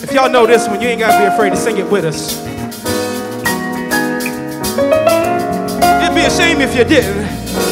If y'all know this one, you ain't gotta be afraid to sing it with us. It'd be a shame if you didn't.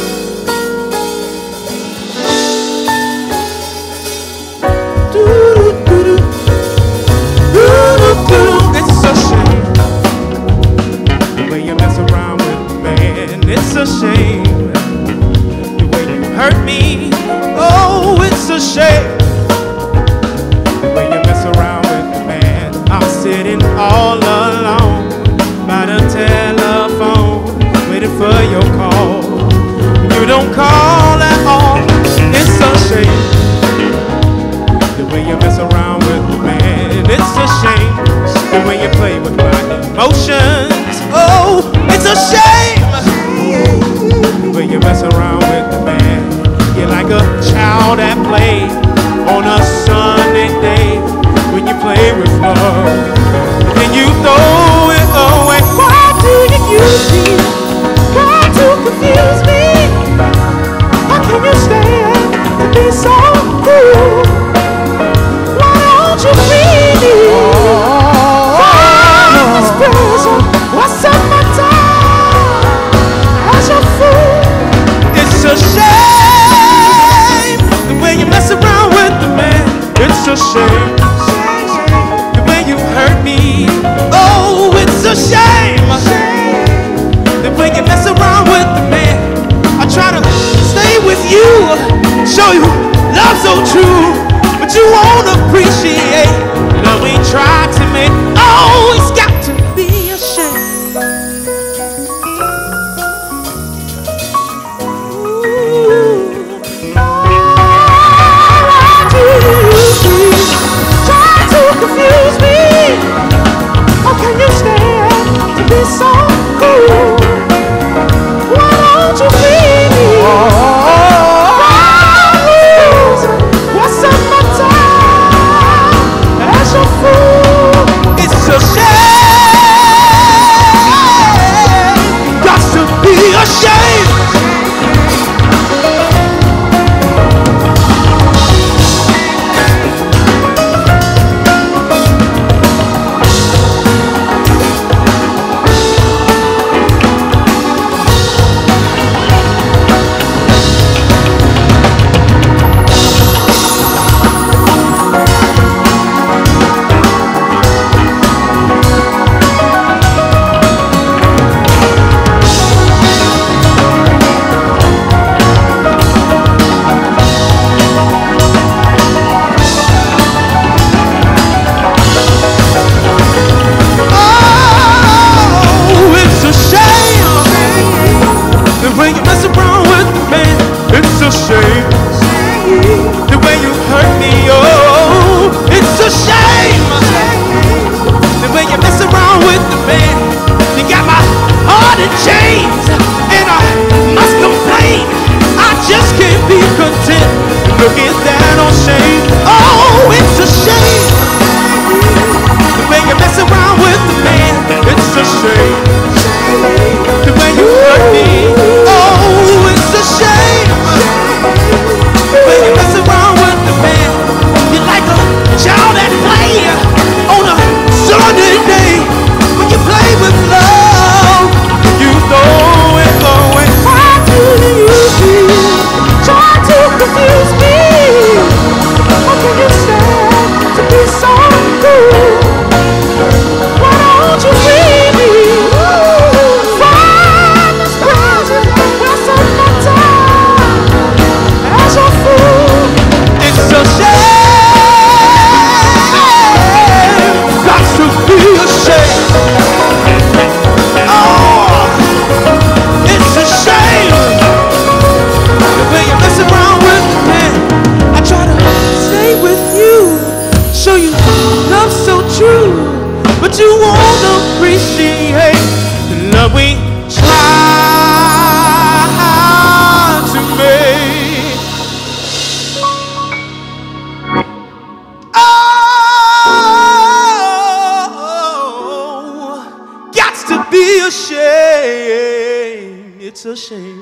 It's a shame the way you mess around with me, man. It's a shame the way you hurt me. Oh, it's a shame the way you mess around with me, man. I'm sitting all alone by the telephone, waiting for your call. You don't call at all. It's a shame the way you mess around with me, man. It's a shame the way you play with my emotions. Oh, it's a shame the way you mess around with me, man. You're like a child at play on a Sunday day when you play with love and you throw it away. Why do you use me? Why to confuse me? How can you stand to be so cruel? Why don't you free me? From this prison, what's up my time as your fool? It's a shame the way you mess around with the man. It's a shame the way you hurt me. Oh, it's a shame the way you mess around with the man. I try to stay with you, show you love so true, but you won't appreciate love we tried to make. Oh, it's got to be a shame. Try to confuse me. How can you stand to be so cool? Why don't you free me? What's up my time as your fool? It's a shame. Got to be a shame. It's a shame.